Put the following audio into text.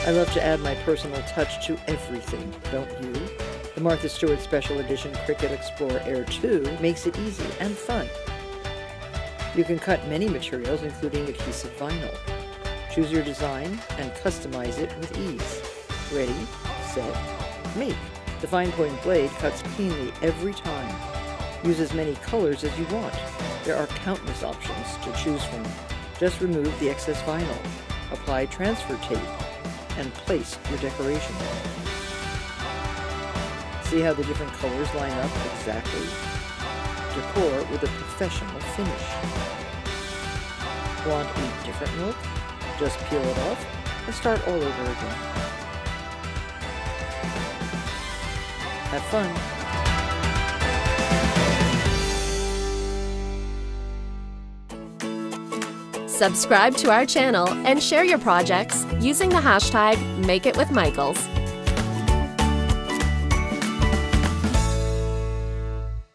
I love to add my personal touch to everything, don't you? The Martha Stewart Special Edition Cricut Explorer Air 2 makes it easy and fun. You can cut many materials, including adhesive vinyl. Choose your design and customize it with ease. Ready, set, make. The fine point blade cuts cleanly every time. Use as many colors as you want. There are countless options to choose from. Just remove the excess vinyl, apply transfer tape, and place your decoration. See how the different colors line up exactly? Decor with a professional finish. Want a different look? Just peel it off and start all over again. Have fun! Subscribe to our channel and share your projects using the hashtag #MakeItWithMichaels.